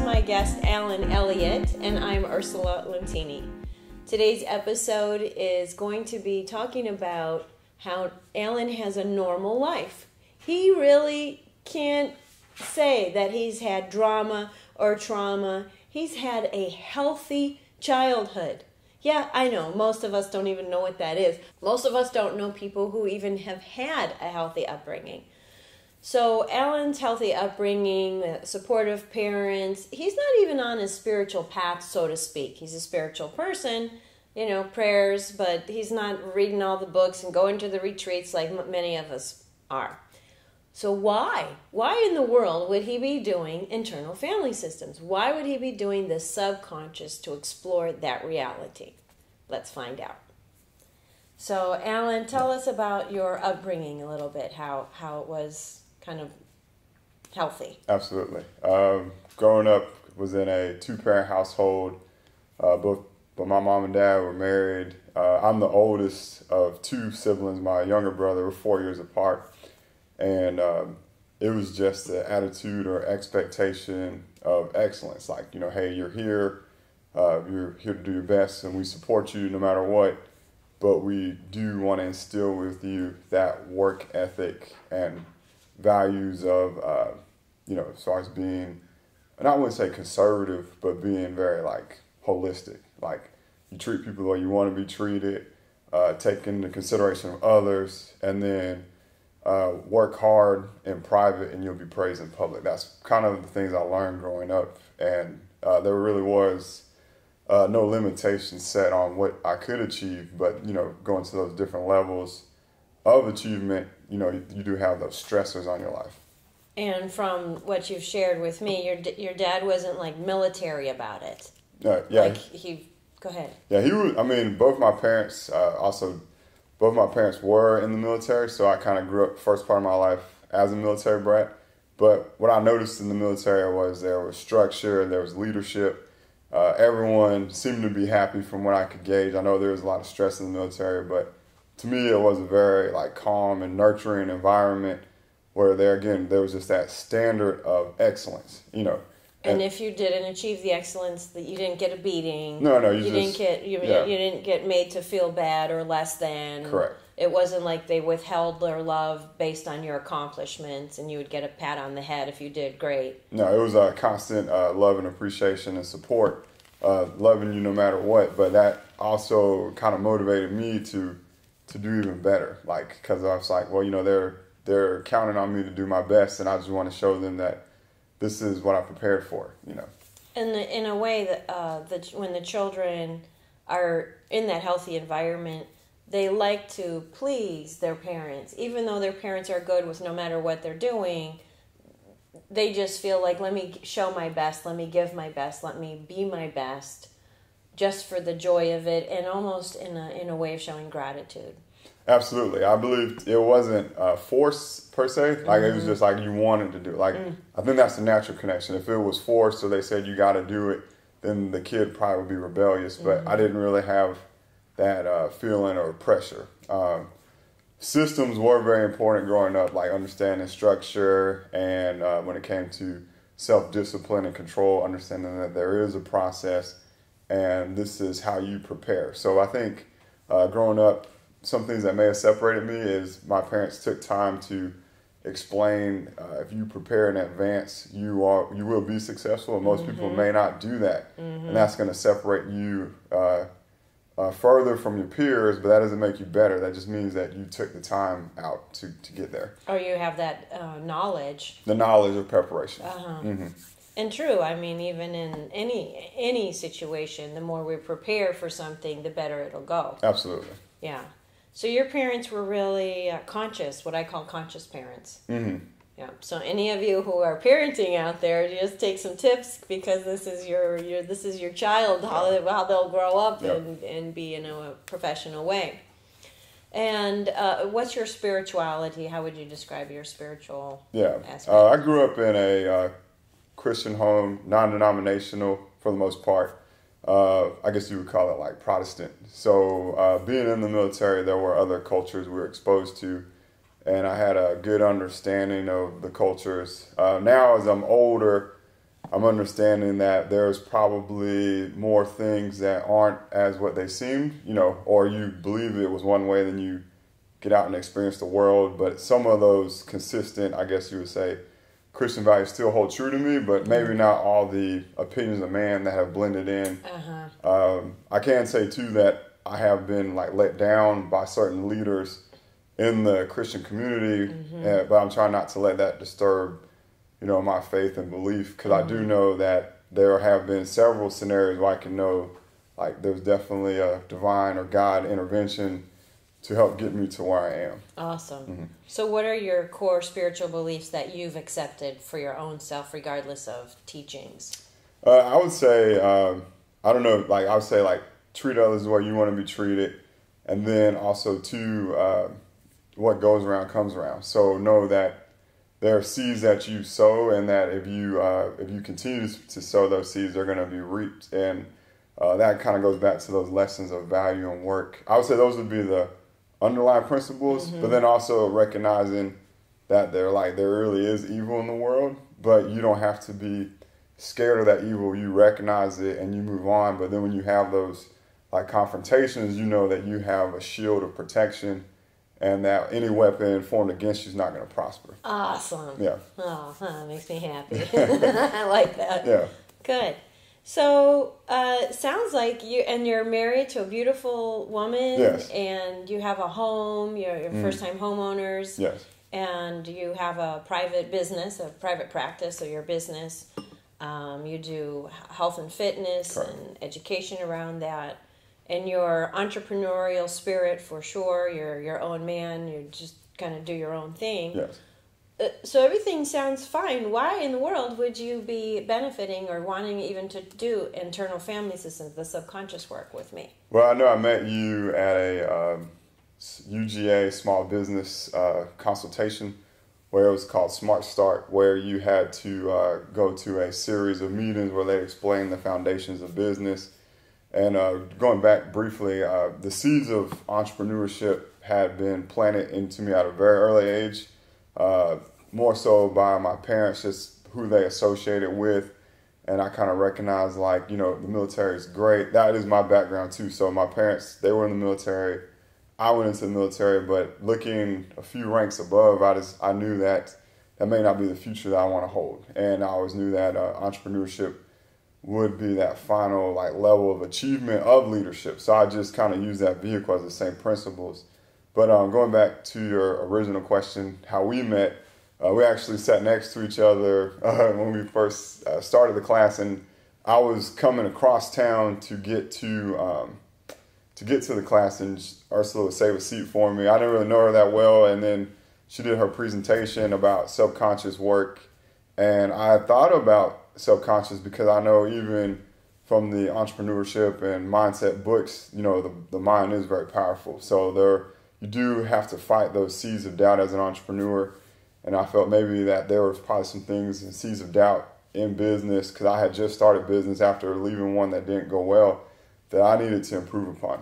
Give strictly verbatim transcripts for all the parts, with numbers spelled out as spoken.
my guest, Allen Elliott, and I'm Ursula Lentini. Today's episode is going to be talking about how Allen has a normal life. He really can't say that he's had drama or trauma. He's had a healthy childhood. Yeah, I know, most of us don't even know what that is. Most of us don't know people who even have had a healthy upbringing. So Allen's healthy upbringing, supportive parents, he's not even on his spiritual path, so to speak. He's a spiritual person, you know, prayers, but he's not reading all the books and going to the retreats like many of us are. So why? Why in the world would he be doing internal family systems? Why would he be doing the subconscious to explore that reality? Let's find out. So Allen, tell us about your upbringing a little bit, how, how it was kind of healthy. Absolutely. Um, growing up was in a two-parent household. Uh, both, but my mom and dad were married. Uh, I'm the oldest of two siblings. My younger brother were four years apart, and um, it was just the attitude or expectation of excellence. Like, you know, hey, you're here, uh, you're here to do your best, and we support you no matter what. But we do want to instill with you that work ethic and values of, uh, you know, as far as being, and I wouldn't say conservative, but being very, like, holistic. Like, you treat people the way you want to be treated, uh, take into consideration of others, and then uh, work hard in private and you'll be praised in public. That's kind of the things I learned growing up. And uh, there really was uh, no limitations set on what I could achieve, but, you know, going to those different levels of achievement, you know, you, you do have those stressors on your life. And from what you've shared with me, your your dad wasn't like military about it. Uh, yeah. Like he, go ahead. Yeah, he was, I mean, both my parents uh, also, both my parents were in the military, so I kind of grew up first part of my life as a military brat. But what I noticed in the military was there was structure, there was leadership. Uh, everyone seemed to be happy from what I could gauge. I know there was a lot of stress in the military, but to me, it was a very like calm and nurturing environment where there again there was just that standard of excellence, you know. And, and if you didn't achieve the excellence, that you didn't get a beating. No, no, you, you just, didn't get you, yeah. you didn't get made to feel bad or less than. Correct. It wasn't like they withheld their love based on your accomplishments, and you would get a pat on the head if you did great. No, it was a constant uh, love and appreciation and support, uh, loving you no matter what. But that also kind of motivated me to. to do even better, like, because I was like, well, you know, they're they're counting on me to do my best, and I just want to show them that this is what I prepared for, you know. And in a way that uh, that when the children are in that healthy environment, they like to please their parents, even though their parents are good with no matter what they're doing. They just feel like, let me show my best, let me give my best, let me be my best, just for the joy of it, and almost in a in a way of showing gratitude. Absolutely. I believe it wasn't a force per se. Like, mm-hmm. It was just like you wanted to do it. Like, mm. I think that's the natural connection. If it was forced or they said you got to do it, then the kid probably would be rebellious. But mm-hmm. I didn't really have that uh, feeling or pressure. Um, systems were very important growing up, like understanding structure, and uh, when it came to self-discipline and control, understanding that there is a process and this is how you prepare. So I think uh, growing up, some things that may have separated me is my parents took time to explain uh, if you prepare in advance, you are you will be successful. And most mm-hmm. people may not do that, mm-hmm. and that's going to separate you uh, uh, further from your peers. But that doesn't make you better. That just means that you took the time out to, to get there. Or you have that uh, knowledge. The knowledge of preparation. Uh-huh. Mm-hmm. And true, I mean, even in any any situation, the more we prepare for something, the better it'll go. Absolutely. Yeah. So your parents were really uh, conscious, what I call conscious parents. Mm-hmm. Yeah. So any of you who are parenting out there, just take some tips, because this is your, your this is your child, how, they, how they'll grow up yep. and, and be in a professional way. And uh, what's your spirituality? How would you describe your spiritual yeah. aspect? Uh, I grew up in a uh, Christian home, non-denominational for the most part. Uh, I guess you would call it like Protestant. So uh, being in the military, there were other cultures we were exposed to, and I had a good understanding of the cultures. Uh, now, as I'm older, I'm understanding that there's probably more things that aren't as what they seem, you know, or you believe it was one way, then you get out and experience the world. But some of those consistent, I guess you would say, Christian values still hold true to me, but maybe not all the opinions of man that have blended in. Uh-huh. Um, I can say too that I have been like let down by certain leaders in the Christian community, mm-hmm. uh, but I'm trying not to let that disturb, you know, my faith and belief, because mm-hmm. I do know that there have been several scenarios where I can know, like, there's definitely a divine or God intervention to help get me to where I am. Awesome. Mm-hmm. So what are your core spiritual beliefs that you've accepted for your own self, regardless of teachings? Uh, I would say, um, I don't know, like, I would say, like, treat others the way you want to be treated. And then also, too, uh, what goes around comes around. So know that there are seeds that you sow, and that if you uh, if you continue to sow those seeds, they're going to be reaped. And uh, that kind of goes back to those lessons of value and work. I would say those would be the underlying principles, mm-hmm. but then also recognizing that there like there really is evil in the world, but you don't have to be scared of that evil. You recognize it and you move on. But then when you have those like confrontations, you know that you have a shield of protection, and that any weapon formed against you is not going to prosper. Awesome. Yeah. Oh, huh, makes me happy. I like that. Yeah. Good. So, uh, sounds like you, and you're married to a beautiful woman. Yes. And you have a home, you're, you're Mm. first-time homeowners. Yes. And you have a private business, a private practice, or your business. Um, you do health and fitness Correct. and education around that. And your entrepreneurial spirit, for sure. You're your own man. You just kind of do your own thing. Yes. Uh, so everything sounds fine. Why in the world would you be benefiting or wanting even to do internal family systems, the subconscious work with me? Well, I know I met you at a um, U G A small business uh, consultation where it was called Smart Start, where you had to uh, go to a series of meetings where they explained the foundations of business. And uh, going back briefly, uh, the seeds of entrepreneurship had been planted into me at a very early age, uh, more so by my parents, just who they associated with. And I kind of recognized, like, you know, the military is great. That is my background, too. So my parents, they were in the military. I went into the military, but looking a few ranks above, I just I knew that that may not be the future that I want to hold. And I always knew that uh, entrepreneurship would be that final like level of achievement of leadership. So I just kind of use that vehicle as the same principles. But um, going back to your original question, how we met, uh, we actually sat next to each other uh, when we first uh, started the class, and I was coming across town to get to um, to get to the class, and Ursula would save a seat for me. I didn't really know her that well, and then she did her presentation about subconscious work, and I thought about subconscious because I know even from the entrepreneurship and mindset books, you know, the, the mind is very powerful. So there, you do have to fight those seeds of doubt as an entrepreneur. And I felt maybe that there was probably some things and seeds of doubt in business, because I had just started business after leaving one that didn't go well, that I needed to improve upon.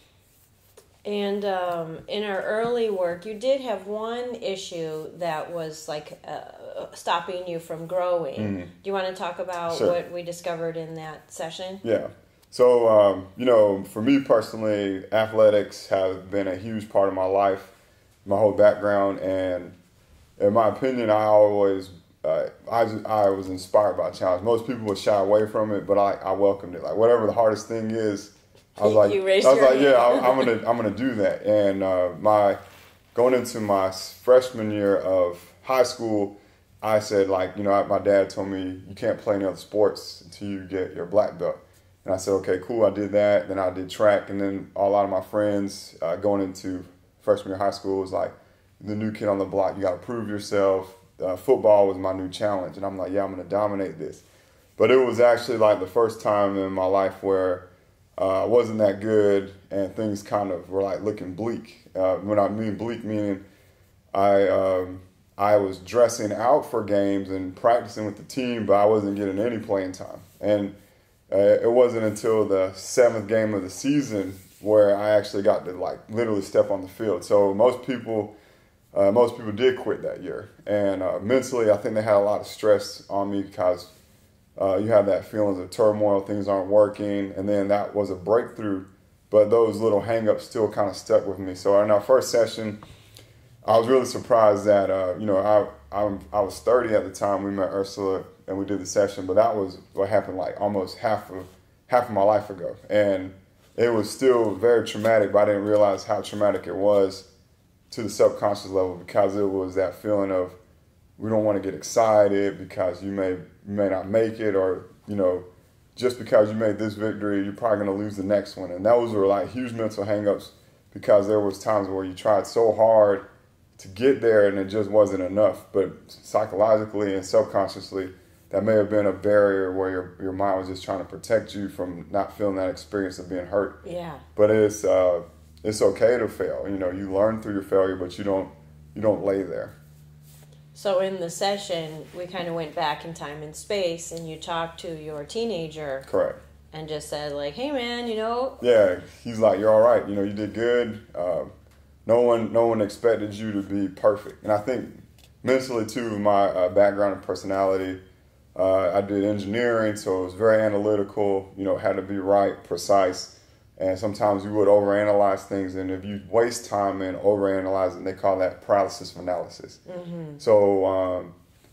And um, in our early work, you did have one issue that was like uh, stopping you from growing. Mm-hmm. Do you want to talk about Sure. what we discovered in that session? Yeah. So, um, you know, for me personally, athletics have been a huge part of my life, my whole background. And in my opinion, I always, uh, I, I was inspired by challenge. Most people would shy away from it, but I, I welcomed it. Like, whatever the hardest thing is, I was like, I was like, yeah, I, I'm gonna, I'm gonna do that. And uh, my going into my freshman year of high school, I said, like, you know, my dad told me you can't play any other sports until you get your black belt. And I said, okay, cool. I did that. Then I did track, and then a lot of my friends uh, going into freshman year of high school was like, the new kid on the block. You got to prove yourself. Uh, football was my new challenge, and I'm like, yeah, I'm gonna dominate this. But it was actually like the first time in my life where Uh, I wasn't that good, and things kind of were like looking bleak. Uh, when I mean bleak, meaning I um, I was dressing out for games and practicing with the team, but I wasn't getting any playing time. And uh, it wasn't until the seventh game of the season where I actually got to like literally step on the field. So most people, uh, most people did quit that year, and uh, mentally, I think they had a lot of stress on me because Uh, you have that feelings of turmoil, things aren't working, and then that was a breakthrough. But those little hang-ups still kind of stuck with me. So in our first session, I was really surprised that, uh, you know, I, I I was thirty at the time we met Ursula and we did the session, but that was what happened like almost half of half of my life ago. And it was still very traumatic, but I didn't realize how traumatic it was to the subconscious level, because it was that feeling of we don't want to get excited because you may you may not make it, or, you know, just because you made this victory, you're probably going to lose the next one. And those were like huge mental hang-ups, because there was times where you tried so hard to get there and it just wasn't enough. But psychologically and subconsciously, that may have been a barrier where your, your mind was just trying to protect you from not feeling that experience of being hurt. Yeah. But it's uh, it's okay to fail. You know, you learn through your failure, but you don't you don't lay there. So in the session, we kind of went back in time and space, and you talked to your teenager. Correct. And just said, like, hey, man, you know. Yeah, he's like, you're all right. You know, you did good. Uh, no one no one expected you to be perfect. And I think mentally, too, my uh, background and personality, uh, I did engineering, so it was very analytical, you know, had to be right, precise. And sometimes you would overanalyze things. And if you waste time in overanalyzing, they call that paralysis of analysis. Mm-hmm. So um,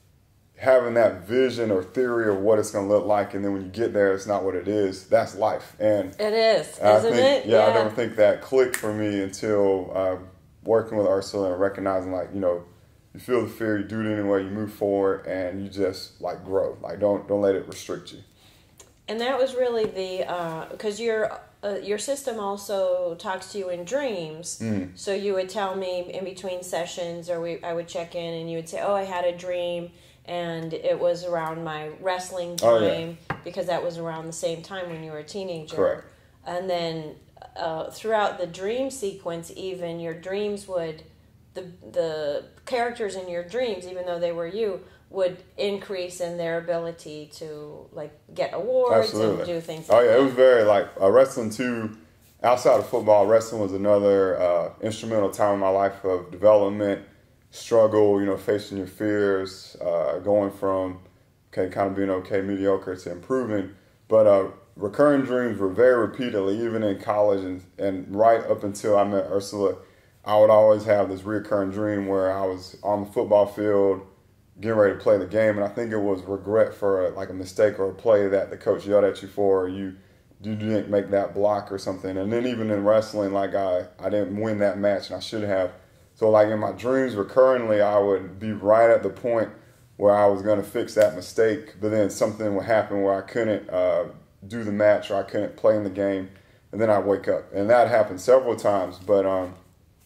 having that vision or theory of what it's going to look like, and then when you get there, it's not what it is, that's life. And it is, I isn't think, it? Yeah, yeah, I don't think that clicked for me until uh, working with Ursula and recognizing, like, you know, you feel the fear, you do it anyway, you move forward, and you just, like, grow. Like, don't don't let it restrict you. And that was really the, because uh, your uh, your system also talks to you in dreams. Mm. So you would tell me in between sessions, or we I would check in, and you would say, oh, I had a dream, and it was around my wrestling time, oh, yeah. because that was around the same time when you were a teenager. Correct. And then uh, throughout the dream sequence, even, your dreams would, the the characters in your dreams, even though they were you, would increase in their ability to, like, get awards. Absolutely. And do things like Oh, yeah, that. It was very, like, uh, wrestling, too. Outside of football, wrestling was another uh, instrumental time in my life of development, struggle, you know, facing your fears, uh, going from, okay, kind of being okay, mediocre, to improving. But uh, recurring dreams were very repeatedly, even in college, and, and right up until I met Ursula, I would always have this recurring dream where I was on the football field, getting ready to play the game, and I think it was regret for a, like a mistake or a play that the coach yelled at you for, or you, you didn't make that block or something. And then even in wrestling, like I, I didn't win that match and I should have. So like in my dreams recurrently, I would be right at the point where I was going to fix that mistake, but then something would happen where I couldn't uh, do the match, or I couldn't play in the game, and then I'd wake up. And that happened several times, but um,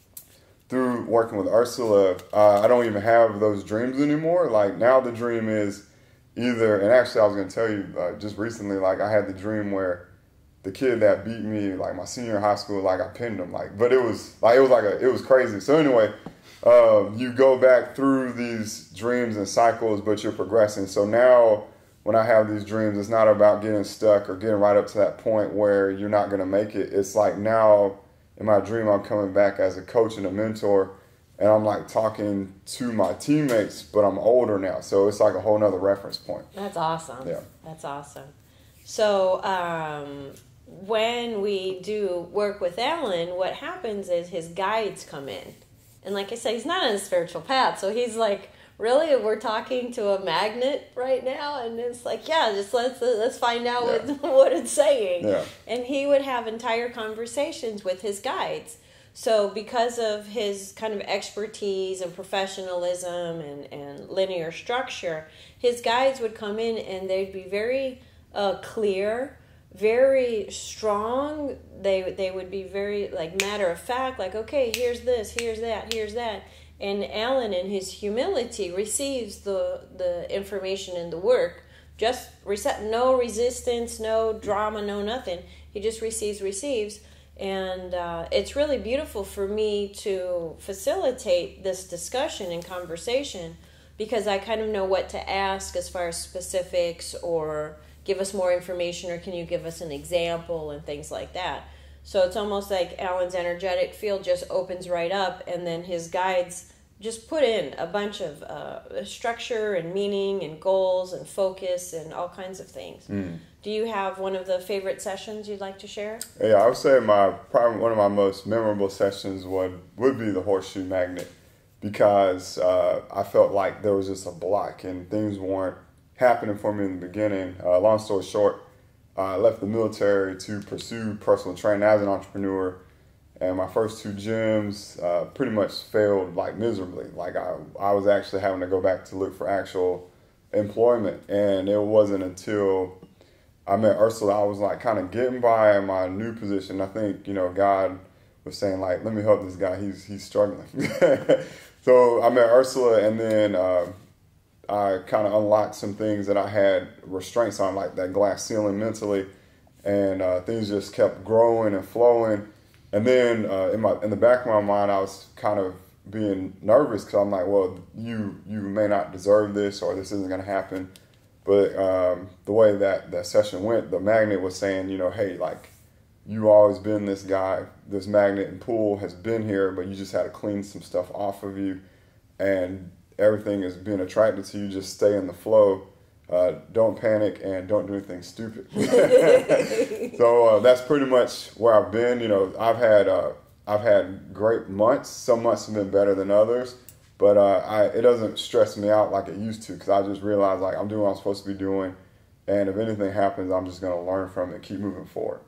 through working with Ursula, uh, I don't even have those dreams anymore. Like, now the dream is either, and actually I was going to tell you uh, just recently, like, I had the dream where the kid that beat me, like my senior in high school, like I pinned him, like, but it was like, it was like a, it was crazy. So anyway, uh, you go back through these dreams and cycles, but you're progressing. So now when I have these dreams, it's not about getting stuck or getting right up to that point where you're not going to make it. It's like, now in my dream, I'm coming back as a coach and a mentor, and I'm like talking to my teammates, but I'm older now. So it's like a whole nother reference point. That's awesome. Yeah. That's awesome. So um, when we do work with Allen, what happens is his guides come in. And like I said, he's not on a spiritual path. So he's like, really, we're talking to a magnet right now? And it's like, yeah, just let's let's find out yeah. what, what it's saying. Yeah. And he would have entire conversations with his guides. So because of his kind of expertise and professionalism and, and linear structure, his guides would come in and they'd be very uh, clear, very strong. They they would be very, like, matter of fact, like, okay, here's this, here's that, here's that. And Allen, in his humility, receives the, the information and the work. Just reset, no resistance, no drama, no nothing. He just receives, receives. And uh, it's really beautiful for me to facilitate this discussion and conversation, because I kind of know what to ask as far as specifics, or give us more information, or can you give us an example, and things like that. So it's almost like Allen's energetic field just opens right up, and then his guides just put in a bunch of uh, structure and meaning and goals and focus and all kinds of things. Mm. Do you have one of the favorite sessions you'd like to share? Yeah, I would say my probably one of my most memorable sessions would, would be the horseshoe magnet, because uh, I felt like there was just a block and things weren't happening for me in the beginning. Uh, long story short, I left the military to pursue personal training as an entrepreneur, and my first two gyms uh, pretty much failed like miserably. Like I, I was actually having to go back to look for actual employment, and it wasn't until I met Ursula, I was like kind of getting by in my new position. I think, you know, God was saying like, let me help this guy. He's he's struggling. So I met Ursula, and then uh, I kind of unlocked some things that I had restraints on, like that glass ceiling mentally, and uh, things just kept growing and flowing. And then uh, in my in the back of my mind, I was kind of being nervous because I'm like, well, you you may not deserve this, or this isn't going to happen. But um, the way that that session went, the magnet was saying, you know, hey, like, you've always been this guy. This magnet and pull has been here, but you just had to clean some stuff off of you, and everything is being attracted to you. Just stay in the flow. Uh, don't panic and don't do anything stupid. So uh, that's pretty much where I've been. You know, I've had uh, I've had great months. Some months have been better than others, but uh, I, it doesn't stress me out like it used to, because I just realize like I'm doing what I'm supposed to be doing, and if anything happens, I'm just going to learn from it and keep moving forward.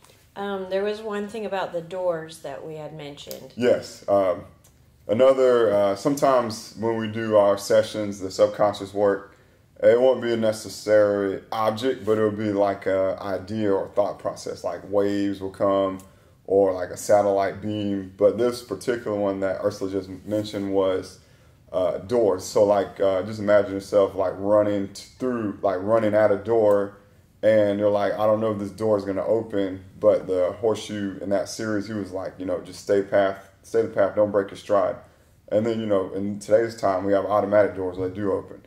Um, there was one thing about the doors that we had mentioned. Yes. Um, another, uh, sometimes when we do our sessions, the subconscious work, it won't be a necessary object, but it'll be like an idea or thought process, like waves will come or like a satellite beam. But this particular one that Ursula just mentioned was uh, doors. So like, uh, just imagine yourself like running through, like running at a door, and you're like, I don't know if this door is going to open, but the horseshoe in that series, he was like, you know, just stay path, stay the path, don't break your stride. And then, you know, in today's time, we have automatic doors that do open.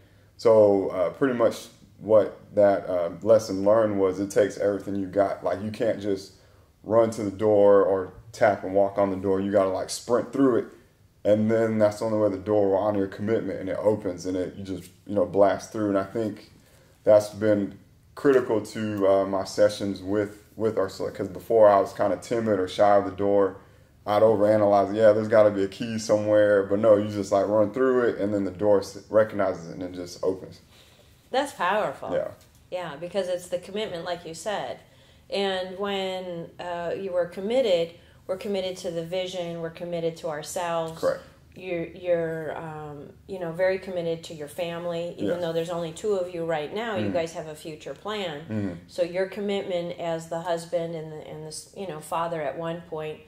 So uh, pretty much what that uh, lesson learned was it takes everything you got. Like, you can't just run to the door or tap and walk on the door. You got to like sprint through it. And then that's the only way the door will honor your commitment, and it opens, and it you just, you know, blast through. And I think that's been critical to uh, my sessions with, with Ursula, because before I was kind of timid or shy of the door. I'd overanalyze, yeah, there's got to be a key somewhere, but no, you just like run through it, and then the door recognizes it and it just opens. That's powerful. Yeah. Yeah, because it's the commitment, like you said. And when uh, you were committed, we're committed to the vision, we're committed to ourselves. Correct. You're, you're um, you know, very committed to your family, even Yes. though there's only two of you right now. Mm-hmm. You guys have a future plan. Mm-hmm. So your commitment as the husband and the, and the you know father at one point,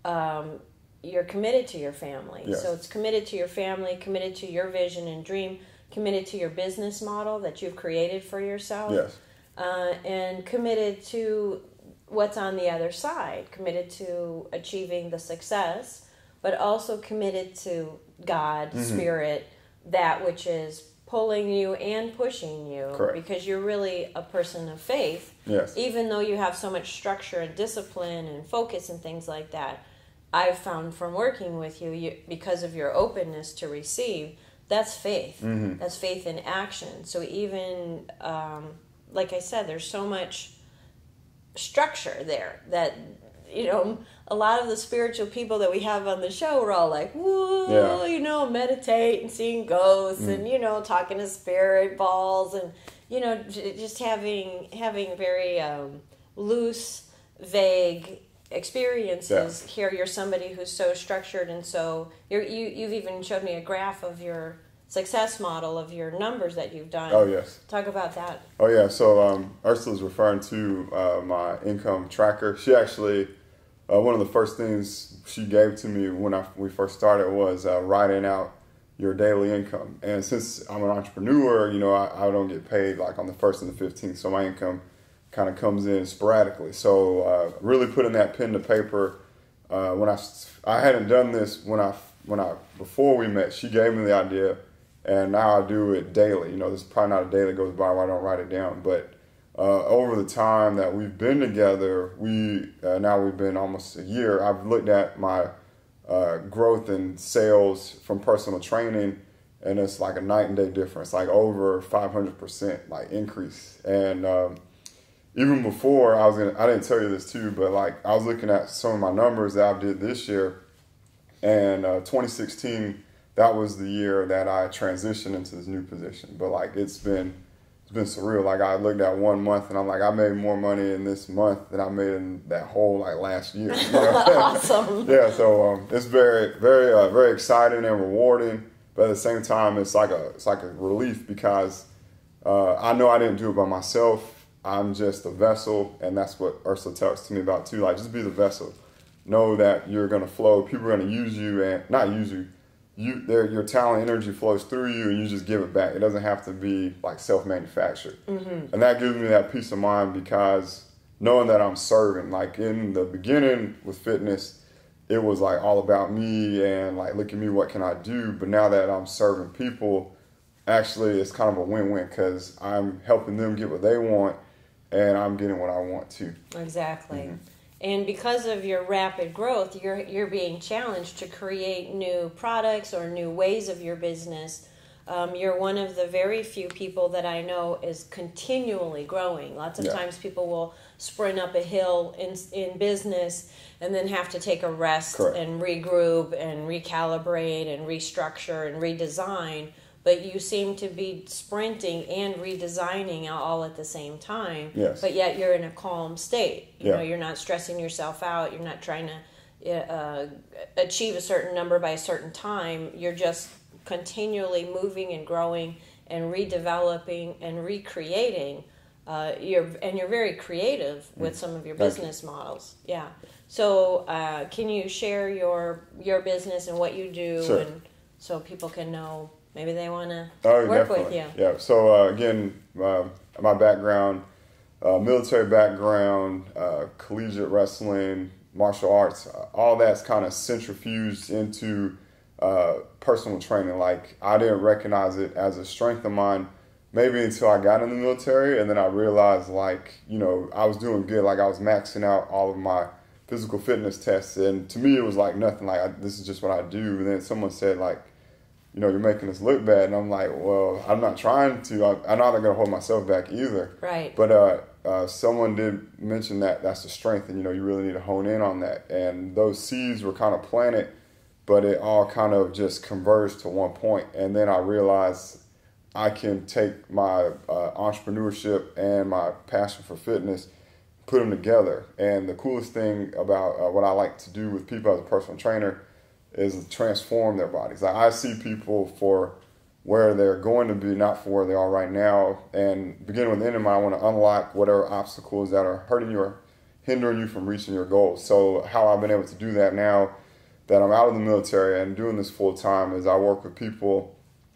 um, you're committed to your family. Yes. So it's committed to your family, committed to your vision and dream, committed to your business model that you've created for yourself. Yes. Uh, and committed to what's on the other side, committed to achieving the success, but also committed to God, mm-hmm. Spirit, that which is pulling you and pushing you. Correct. Because you're really a person of faith. Yes. Even though you have so much structure and discipline and focus and things like that, I've found from working with you, you because of your openness to receive, that's faith. Mm-hmm. That's faith in action. So even, um, like I said, there's so much structure there that, you know, a lot of the spiritual people that we have on the show are all like, whoa, yeah. you know, meditate and seeing ghosts mm. and, you know, talking to spirit balls and, you know, just having having very um, loose, vague experiences. Yeah. Here you're somebody who's so structured, and so you're, you, you've even showed me a graph of your success model of your numbers that you've done. Oh, yes. Talk about that. Oh, yeah. So um, Ursula's referring to uh, my income tracker. She actually, uh, one of the first things she gave to me when I, we first started was uh, writing out your daily income. And since I'm an entrepreneur, you know, I, I don't get paid like on the first and the fifteenth, so my income kind of comes in sporadically. So uh, really putting that pen to paper, uh, when I, I hadn't done this when I, when I, before we met, she gave me the idea. And now I do it daily. You know, there's probably not a day that goes by where I don't write it down. But uh, over the time that we've been together, we uh, now we've been almost a year. I've looked at my uh, growth in sales from personal training, and it's like a night and day difference, like over five hundred percent like increase. And um, even before, I was gonna, I didn't tell you this too, but like I was looking at some of my numbers that I did this year, and uh, twenty sixteen, that was the year that I transitioned into this new position. But like it's been it's been surreal. Like I looked at one month and I'm like, I made more money in this month than I made in that whole like last year. You know? Awesome. Yeah, so um, it's very very uh, very exciting and rewarding, but at the same time it's like a it's like a relief because uh, I know I didn't do it by myself. I'm just a vessel, and that's what Ursula talks to me about too. Like, just be the vessel. Know that you're gonna flow. People are gonna use you, and not use you. You, your talent, energy flows through you, and you just give it back. It doesn't have to be like self-manufactured, mm-hmm. and that gives me that peace of mind because knowing that I'm serving. Like in the beginning with fitness, it was like all about me and like, look at me, what can I do? But now that I'm serving people, actually, it's kind of a win-win because I'm helping them get what they want. And I'm getting what I want too. Exactly. Mm-hmm. And because of your rapid growth, you're you're being challenged to create new products or new ways of your business. Um, you're one of the very few people that I know is continually growing. Lots of yeah. times people will sprint up a hill in in business and then have to take a rest Correct. And regroup and recalibrate and restructure and redesign. But you seem to be sprinting and redesigning all at the same time. Yes. But yet you're in a calm state. You yeah. know, you're not stressing yourself out. You're not trying to uh, achieve a certain number by a certain time. You're just continually moving and growing and redeveloping and recreating. Uh, you're and you're very creative with some of your Thank business you. models. Yeah. So uh, can you share your your business and what you do, Sure. and so people can know? Maybe they want to oh, work definitely. with you. Yeah. So uh, again, uh, my background, uh, military background, uh, collegiate wrestling, martial arts, uh, all that's kind of centrifuged into uh, personal training. Like I didn't recognize it as a strength of mine maybe until I got in the military, and then I realized like, you know, I was doing good. Like I was maxing out all of my physical fitness tests, and to me it was like nothing. Like I, this is just what I do. And then someone said like, you know, you're making us look bad. And I'm like, well, I'm not trying to. I, I'm not going to hold myself back either. Right. But uh, uh, someone did mention that that's the strength, and, you know, you really need to hone in on that. And those seeds were kind of planted, but it all kind of just converged to one point. And then I realized I can take my uh, entrepreneurship and my passion for fitness, put them together. And the coolest thing about uh, what I like to do with people as a personal trainer is transform their bodies. Like I see people for where they're going to be, not for where they are right now. And beginning with the end in mind, I want to unlock whatever obstacles that are hurting you or hindering you from reaching your goals. So how I've been able to do that now that I'm out of the military and doing this full time is I work with people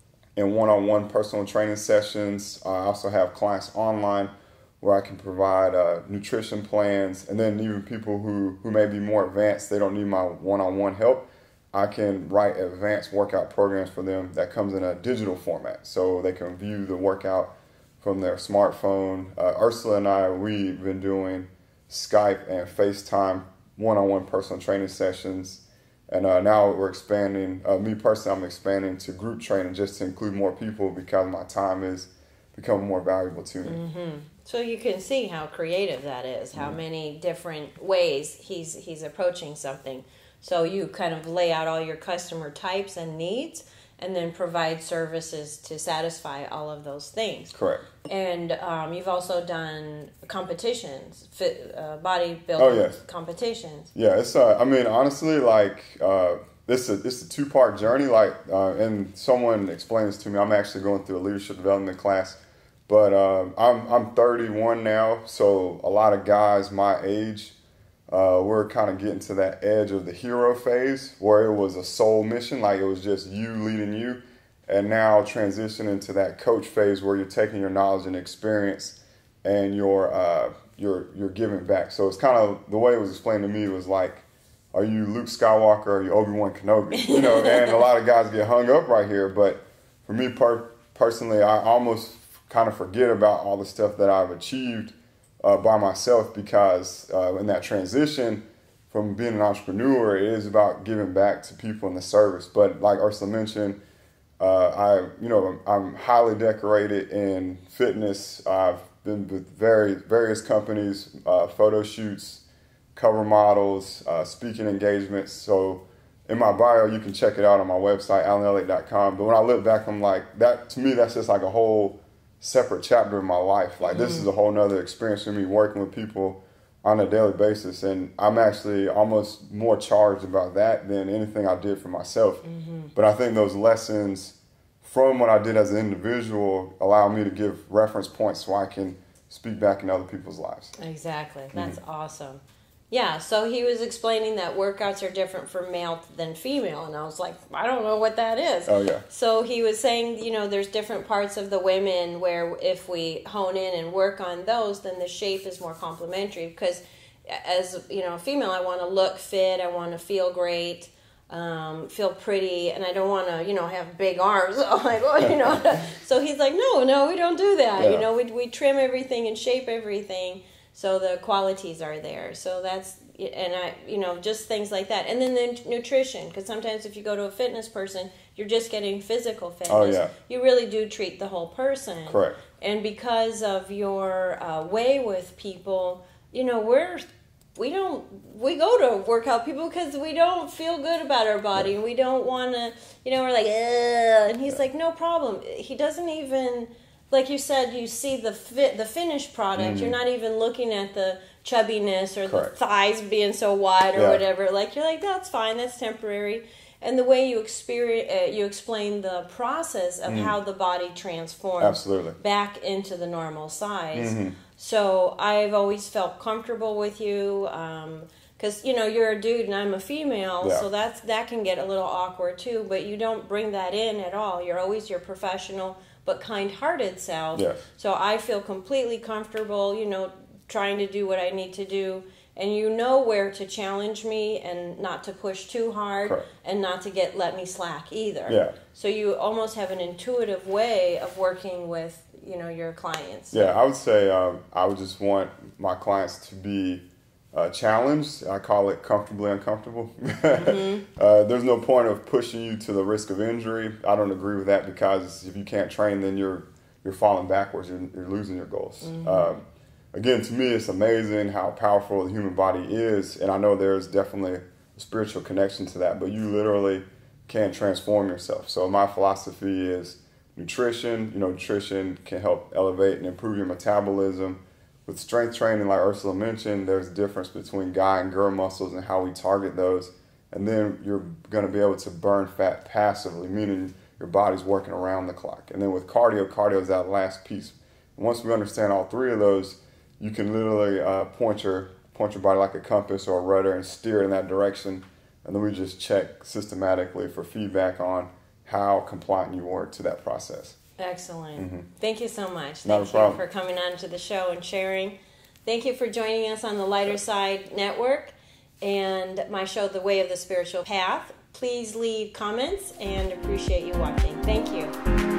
in one-on-one personal training sessions. I also have clients online where I can provide uh, nutrition plans, and then even people who, who may be more advanced, they don't need my one-on-one help. I can write advanced workout programs for them that comes in a digital format, so they can view the workout from their smartphone. Uh, Ursula and I, we've been doing Skype and FaceTime one-on-one personal training sessions, and uh, now we're expanding. Uh, me personally, I'm expanding to group training just to include more people because my time is becoming more valuable to me. Mm-hmm. So you can see how creative that is, how mm-hmm. many different ways he's he's approaching something. So you kind of lay out all your customer types and needs and then provide services to satisfy all of those things. Correct. And um, you've also done competitions, fit, uh, bodybuilding oh, yes. competitions. Yeah, it's, uh, I mean, honestly, like, uh, this is, it's a two-part journey. Like, uh, and someone explained this to me. I'm actually going through a leadership development class. But um, I'm, I'm thirty-one now, so a lot of guys my age, Uh, we're kind of getting to that edge of the hero phase where it was a soul mission, like it was just you leading you, and now transitioning to that coach phase where you're taking your knowledge and experience and you're uh, you're you're giving back. So it's kind of the way it was explained to me was like, are you Luke Skywalker or are you Obi-Wan Kenobi? You know, and a lot of guys get hung up right here. But for me per- personally, I almost kind of forget about all the stuff that I've achieved Uh, by myself because uh, in that transition from being an entrepreneur, it is about giving back to people in the service. But like Ursula mentioned, uh, I, you know, I'm highly decorated in fitness. I've been with very various companies, uh, photo shoots, cover models, uh, speaking engagements. So in my bio, you can check it out on my website, allen elliott dot com. But when I look back, I'm like, that to me, that's just like a whole separate chapter in my life. Like, mm-hmm. this is a whole nother experience for me working with people on a daily basis. And I'm actually almost more charged about that than anything I did for myself. Mm-hmm. But I think those lessons from what I did as an individual allow me to give reference points so I can speak back in other people's lives. Exactly. That's mm-hmm. awesome. Yeah, so he was explaining that workouts are different for male than female, and I was like, I don't know what that is. Oh, yeah. So he was saying, you know, there's different parts of the women where if we hone in and work on those, then the shape is more complementary, because as, you know, a female, I want to look fit, I want to feel great, um, feel pretty, and I don't want to, you know, have big arms. So, like, well, you know, so he's like, no, no, we don't do that. Yeah. You know, we we trim everything and shape everything, so the qualities are there. So that's, and I, you know, just things like that. And then the nutrition, because sometimes if you go to a fitness person, you're just getting physical fitness. Oh, yeah. You really do treat the whole person. Correct. And because of your uh, way with people, you know, we're, we don't, we go to workout people because we don't feel good about our body. Yeah. And we don't want to, you know, we're like, ugh. And he's yeah. like, no problem. He doesn't even... Like you said, you see the fit, the finished product. Mm-hmm. You're not even looking at the chubbiness or Correct. The thighs being so wide or yeah. whatever. Like, you're like, that's fine, that's temporary. And the way you experience, uh, you explain the process of mm-hmm. how the body transforms Absolutely. Back into the normal size. Mm-hmm. So I've always felt comfortable with you. Um, Because, you know, you're a dude and I'm a female, yeah. so that's that can get a little awkward too. But you don't bring that in at all. You're always your professional but kind-hearted self. Yeah. So I feel completely comfortable, you know, trying to do what I need to do. And you know where to challenge me and not to push too hard. Correct. And not to get let me slack either. Yeah. So you almost have an intuitive way of working with, you know, your clients. Yeah, I would say um, I would just want my clients to be Uh, challenged. I call it comfortably uncomfortable. Mm-hmm. uh, there's no point of pushing you to the risk of injury. I don't agree with that, because if you can't train, then you're you're falling backwards. You're, you're losing your goals. Mm-hmm. Um, again, to me, it's amazing how powerful the human body is, and I know there's definitely a spiritual connection to that. But you literally can transform yourself. So my philosophy is nutrition. You know, nutrition can help elevate and improve your metabolism. With strength training, like Ursula mentioned, there's a difference between guy and girl muscles and how we target those. And then you're going to be able to burn fat passively, meaning your body's working around the clock. And then with cardio, cardio is that last piece. And once we understand all three of those, you can literally uh, point your point your body like a compass or a rudder and steer it in that direction. And then we just check systematically for feedback on how compliant you are to that process. Excellent. Mm-hmm. Thank you so much. Not Thank you for coming on to the show and sharing. Thank you for joining us on the Lighter Side Network and my show, The Way of the Spiritual Path. Please leave comments and appreciate you watching. Thank you.